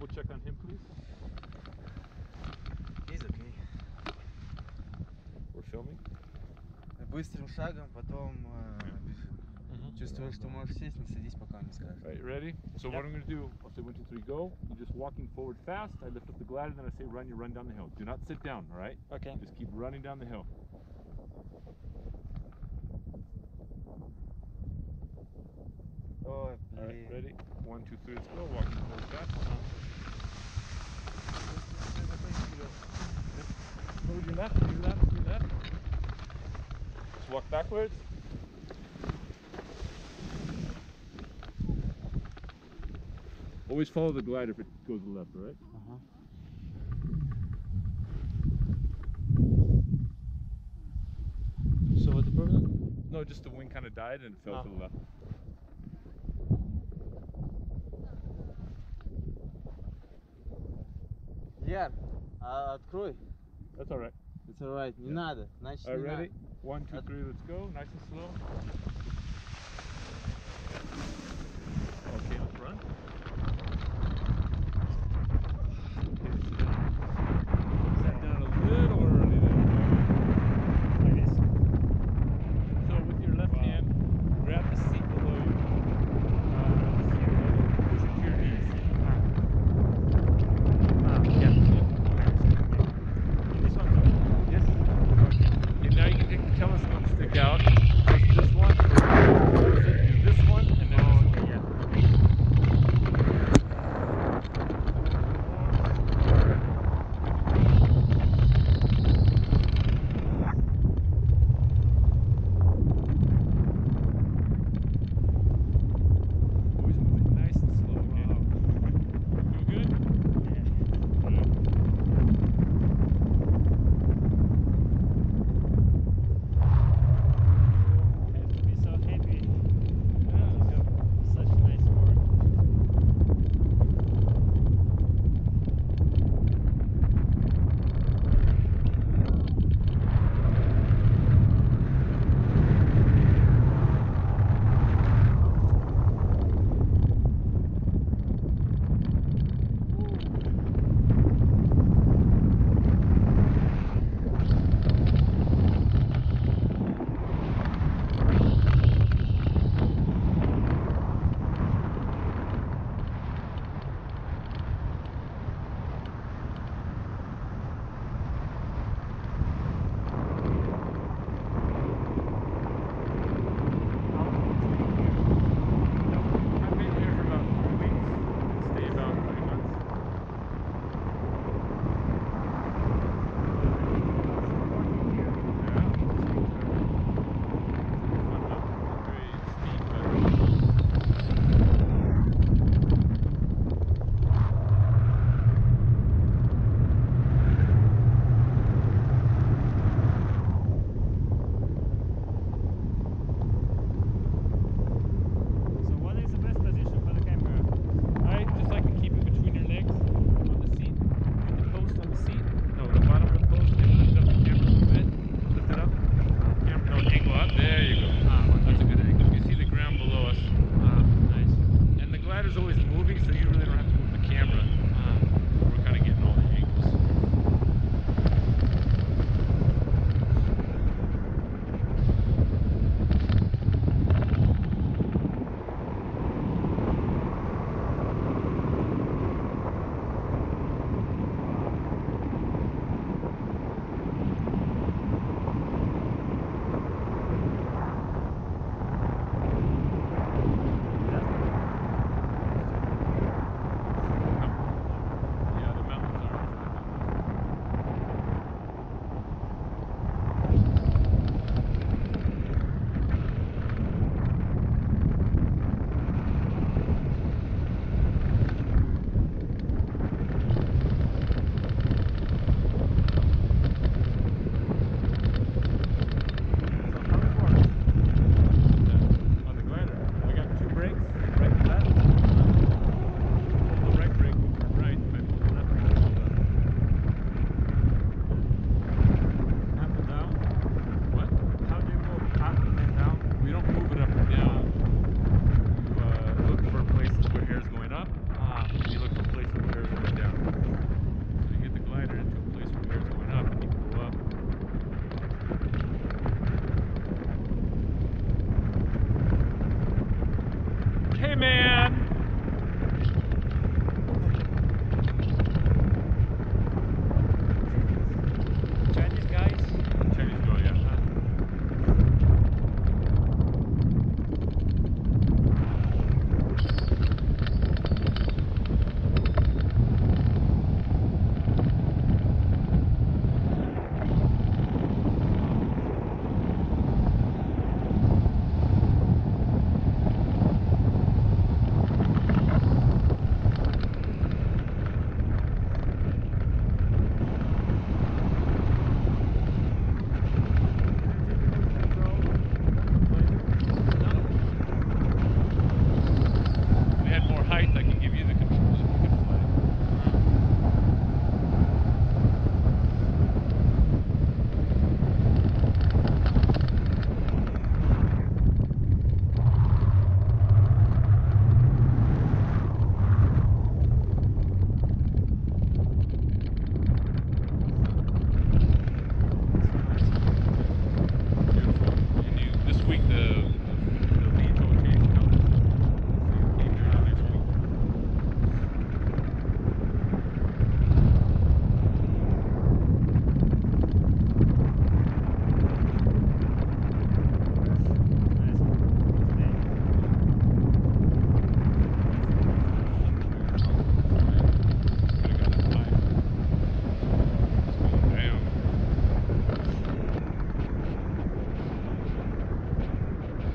double check on him, please? He's okay. We're filming. Быстрым шагом, потом бежим. Чувствуешь, что можешь сесть, не садись, пока он не скажет. Alright, ready? So what I'm going to do, I'll say 1, 2, 3, go. You're just walking forward fast. I lift up the glider, then I say run, you run down the hill. Do not sit down, alright? Okay. Just keep running down the hill. Ой, Alright, блин. ready? 1, 2, 3, let's go. Walking forward fast. Go with your left, your left, your left. Just walk backwards. Always follow the glider if it goes to the left, alright? So what the problem? No, just the wing kind of died and it fell to the left. Яр, открой. That's alright. It's alright, не надо, значит Alright, не ready? надо. 1, 2, 3, let's go. Nice and slow. Okay, let's run. Okay, sit down. Sat down a little early there. Like this. So with your left hand, grab the seat below you. Push it to your knees. Yeah. This one? Yes. Okay, now you can take the telescope stick out. Press this one. Do this one and then this one. man. Chinese guys. Chinese girl, yeah. If we had more height, I can give you the controls and we could fly. Beautiful. And this week the leads all changed colors. So you came here next week. Could've got up high. It's going down.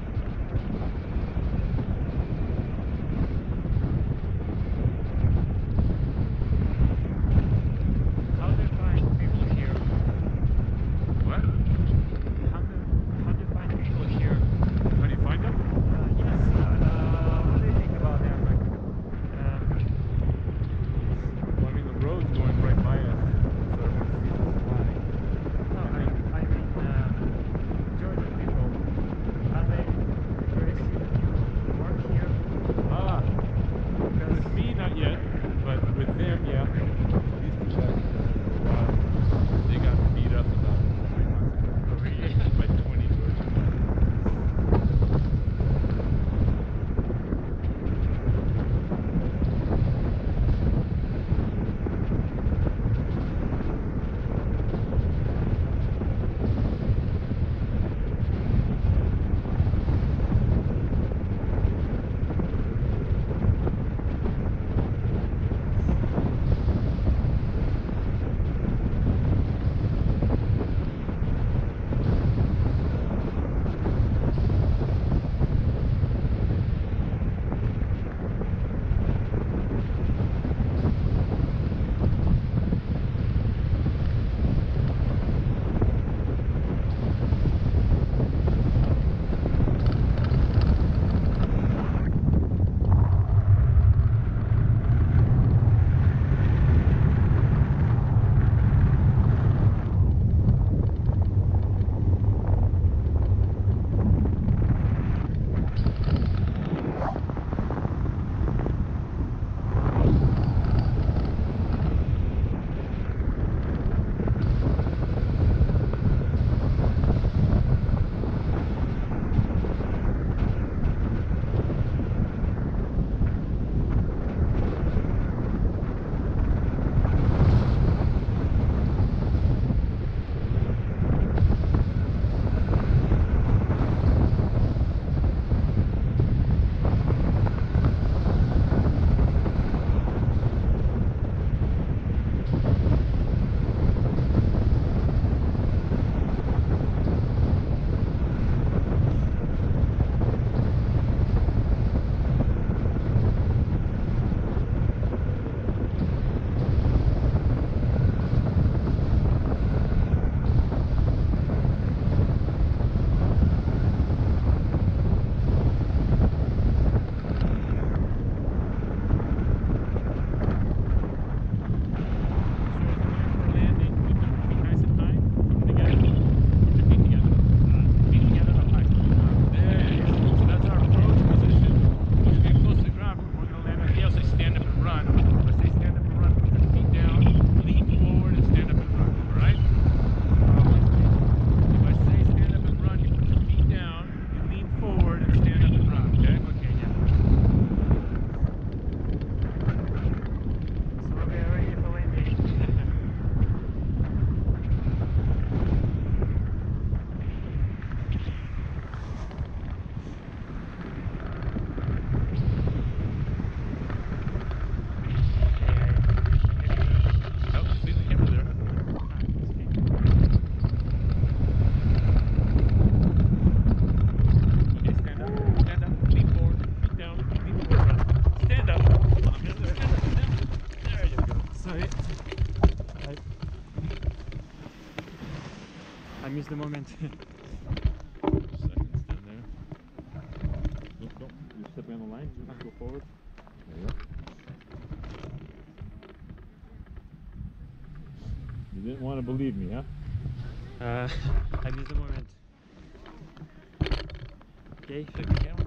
miss the moment. Seconds down there. Nope, nope. You're stepping on the line. You have to go forward. There you go. You didn't want to believe me, huh? I missed the moment. Okay, check the camera.